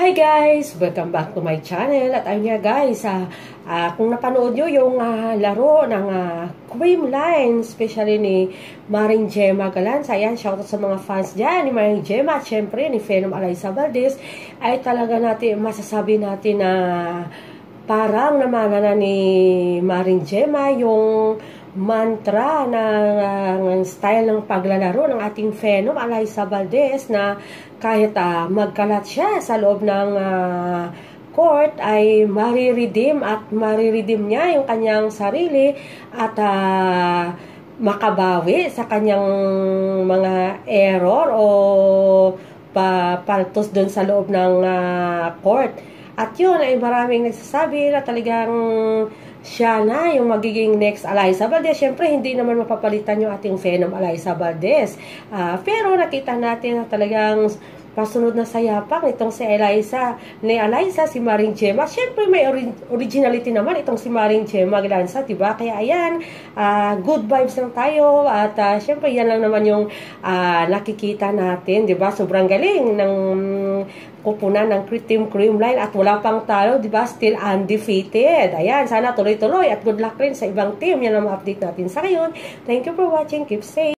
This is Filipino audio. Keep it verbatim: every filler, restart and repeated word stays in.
Hi guys! Welcome back to my channel. At ayun nga guys, uh, uh, kung napanood nyo yung uh, laro ng uh, Creamline, especially ni Maring Gemma Galanza, ayan, shoutout sa mga fans dyan ni Maring Gemma at syempre ni Phenom Alyssa Valdez, ay talaga natin, masasabi natin na parang namana na ni Maring Gemma yung mantra ng uh, style ng paglalaro ng ating Phenom Alyssa Valdez na kahit uh, magkalat siya sa loob ng uh, court ay mariredeem at mariredeem niya yung kanyang sarili at uh, makabawi sa kanyang mga error o pa paltos dun sa loob ng uh, court. At yun ay maraming nagsasabi na talagang siya na yung magiging next Alyssa Valdez. Siyempre, hindi naman mapapalitan yung ating Phenom Alyssa Valdez. Uh, pero nakita natin na talagang pasunod na sayapak itong si Alyssa, ni Alyssa, si Maring Gemma. Siyempre, may ori originality naman itong si Maring Gemma Galanza, diba? Kaya ayan, uh, good vibes lang tayo. At uh, siyempre, yan lang naman yung uh, nakikita natin, diba? Sobrang galing ng kupunan ng Team Creamline at wala pang talo, di ba? Still undefeated. Ayan, sana tuloy-tuloy at good luck rin sa ibang team. Yan ang update natin sa ngayon. Thank you for watching. Keep safe.